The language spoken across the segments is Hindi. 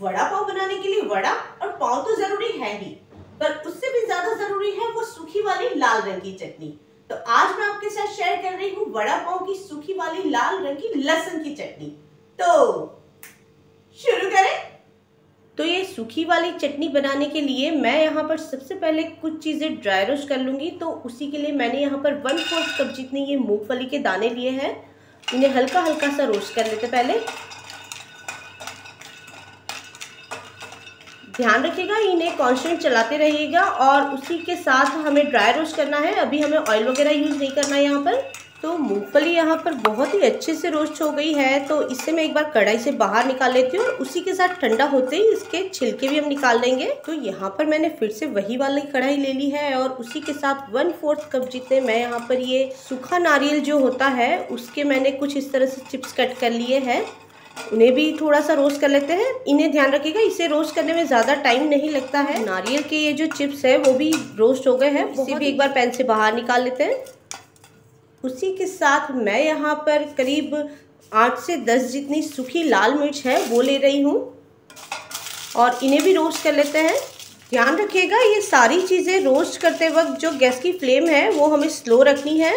वड़ा पाव बनाने के लिए वड़ा और पाव तो जरूरी है ही, पर उससे भी ज्यादा जरूरी है वो सूखी वाली लाल रंग की चटनी। तो आज मैं आपके साथ शेयर कर रही हूँ वड़ा पाव की सूखी वाली लाल रंग की लहसुन की चटनी। तो शुरू करें। तो ये सूखी वाली चटनी बनाने के लिए मैं यहाँ पर सबसे पहले कुछ चीजें ड्राई रोस्ट कर लूंगी। तो उसी के लिए मैंने यहाँ पर 1/4 कप जितने ये मूंगफली के दाने लिए हैं। इन्हें हल्का हल्का सा रोस्ट कर लेते पहले। ध्यान रखिएगा इन्हें कांस्टेंट चलाते रहिएगा और उसी के साथ हमें ड्राई रोस्ट करना है। अभी हमें ऑयल वगैरह यूज नहीं करना है यहाँ पर। तो मूंगफली यहाँ पर बहुत ही अच्छे से रोस्ट हो गई है, तो इससे मैं एक बार कढ़ाई से बाहर निकाल लेती हूँ और उसी के साथ ठंडा होते ही इसके छिलके भी हम निकाल लेंगे। तो यहाँ पर मैंने फिर से वही वाली कढ़ाई ले ली है और उसी के साथ 1/4 कप जितने मैं यहाँ पर ये सूखा नारियल जो होता है उसके मैंने कुछ इस तरह से चिप्स कट कर लिए हैं। उन्हें भी थोड़ा सा रोस्ट कर लेते हैं। इन्हें ध्यान रखिएगा इसे रोस्ट करने में ज़्यादा टाइम नहीं लगता है। नारियल के ये जो चिप्स है वो भी रोस्ट हो गए हैं, इसे भी एक बार पैन से बाहर निकाल लेते हैं। उसी के साथ मैं यहाँ पर करीब 8 से 10 जितनी सूखी लाल मिर्च है वो ले रही हूँ और इन्हें भी रोस्ट कर लेते हैं। ध्यान रखिएगा ये सारी चीज़ें रोस्ट करते वक्त जो गैस की फ्लेम है वो हमें स्लो रखनी है।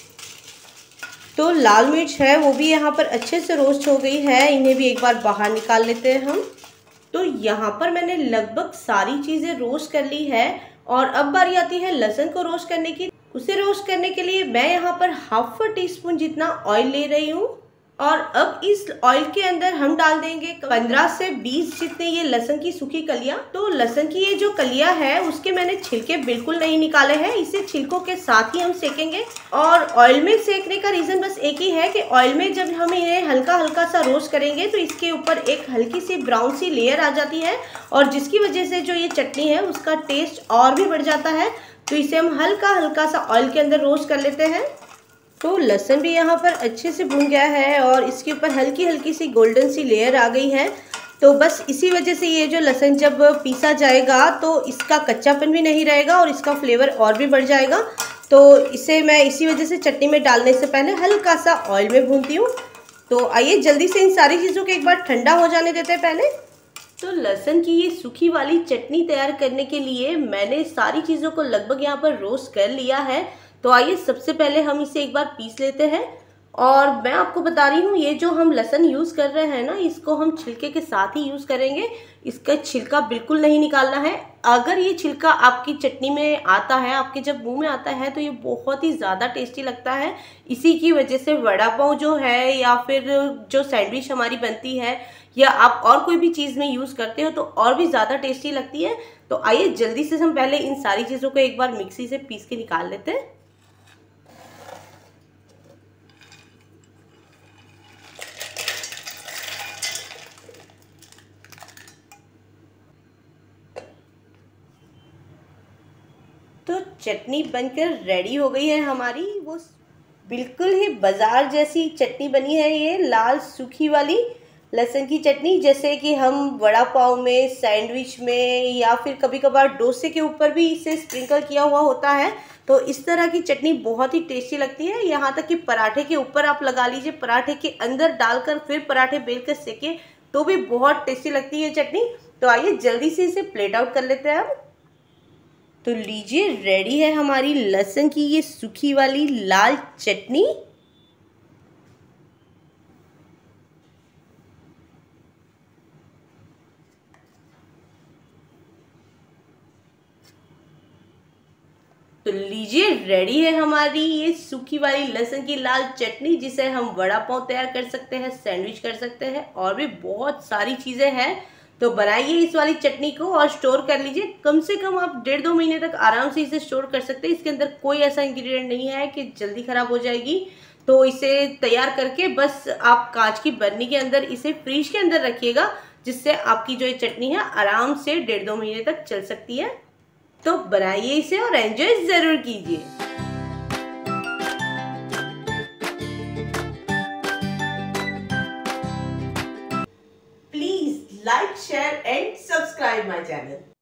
तो लाल मिर्च है वो भी यहाँ पर अच्छे से रोस्ट हो गई है, इन्हें भी एक बार बाहर निकाल लेते हैं हम। तो यहाँ पर मैंने लगभग सारी चीज़ें रोस्ट कर ली है और अब बारी आती है लहसुन को रोस्ट करने की। उसे रोस्ट करने के लिए मैं यहाँ पर 1/2 टीस्पून जितना ऑयल ले रही हूँ और अब इस ऑयल के अंदर हम डाल देंगे 15 से 20 जितने ये लहसुन की सूखी कलियां। तो लहसुन की ये जो कलियां है उसके मैंने छिलके बिल्कुल नहीं निकाले हैं, इसे छिलकों के साथ ही हम सेकेंगे। और ऑयल में सेकने का रीज़न बस एक ही है कि ऑयल में जब हम इन्हें हल्का हल्का सा रोस्ट करेंगे तो इसके ऊपर एक हल्की सी ब्राउन सी लेयर आ जाती है और जिसकी वजह से जो ये चटनी है उसका टेस्ट और भी बढ़ जाता है। तो इसे हम हल्का हल्का सा ऑयल के अंदर रोस्ट कर लेते हैं। तो लहसुन भी यहाँ पर अच्छे से भून गया है और इसके ऊपर हल्की हल्की सी गोल्डन सी लेयर आ गई है। तो बस इसी वजह से ये जो लहसुन जब पीसा जाएगा तो इसका कच्चापन भी नहीं रहेगा और इसका फ्लेवर और भी बढ़ जाएगा। तो इसे मैं इसी वजह से चटनी में डालने से पहले हल्का सा ऑयल में भूनती हूँ। तो आइए जल्दी से इन सारी चीज़ों को एक बार ठंडा हो जाने देते हैं पहले। तो लहसुन की ये सूखी वाली चटनी तैयार करने के लिए मैंने सारी चीज़ों को लगभग यहाँ पर रोस्ट कर लिया है। तो आइए सबसे पहले हम इसे एक बार पीस लेते हैं। और मैं आपको बता रही हूँ ये जो हम लहसुन यूज़ कर रहे हैं ना इसको हम छिलके के साथ ही यूज़ करेंगे, इसका छिलका बिल्कुल नहीं निकालना है। अगर ये छिलका आपकी चटनी में आता है, आपके जब मुंह में आता है तो ये बहुत ही ज़्यादा टेस्टी लगता है। इसी की वजह से वड़ा पाव जो है या फिर जो सैंडविच हमारी बनती है या आप और कोई भी चीज़ में यूज़ करते हो तो और भी ज़्यादा टेस्टी लगती है। तो आइए जल्दी से हम पहले इन सारी चीज़ों को एक बार मिक्सी से पीस के निकाल लेते हैं। तो चटनी बनकर रेडी हो गई है हमारी। वो बिल्कुल ही बाजार जैसी चटनी बनी है, ये लाल सूखी वाली लहसुन की चटनी, जैसे कि हम वड़ा पाव में, सैंडविच में या फिर कभी कभार डोसे के ऊपर भी इसे स्प्रिंकल किया हुआ होता है। तो इस तरह की चटनी बहुत ही टेस्टी लगती है। यहाँ तक कि पराठे के ऊपर आप लगा लीजिए, पराठे के अंदर डालकर फिर पराठे बेल कर सेके तो भी बहुत टेस्टी लगती है चटनी। तो आइए जल्दी से इसे प्लेट आउट कर लेते हैं अब। तो लीजिए रेडी है हमारी लहसुन की ये सूखी वाली लाल चटनी। तो लीजिए रेडी है हमारी ये सूखी वाली लहसुन की लाल चटनी, जिसे हम वड़ा पाव तैयार कर सकते हैं, सैंडविच कर सकते हैं और भी बहुत सारी चीज़ें हैं। तो बनाइए इस वाली चटनी को और स्टोर कर लीजिए। कम से कम आप 1.5-2 महीने तक आराम से इसे स्टोर कर सकते हैं। इसके अंदर कोई ऐसा इंग्रेडिएंट नहीं है कि जल्दी खराब हो जाएगी। तो इसे तैयार करके बस आप कांच की बर्नी के अंदर इसे फ्रीज के अंदर रखिएगा, जिससे आपकी जो ये चटनी है आराम से 1.5-2 महीने तक चल सकती है। तो बनाइए इसे और एंजॉय जरूर कीजिए। Please like, share and subscribe my channel.